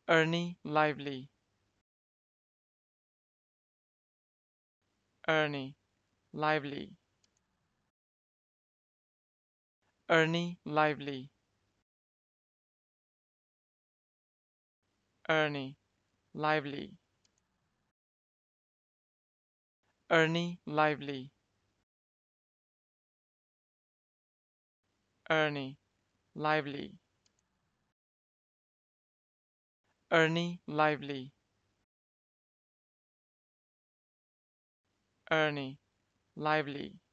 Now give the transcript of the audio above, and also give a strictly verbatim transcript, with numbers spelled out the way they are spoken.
Ernie, lively. Ernie, lively. Ernie, lively. Ernie, lively. Ernie, lively. Ernie, lively. Ernie, lively. Ernie, lively.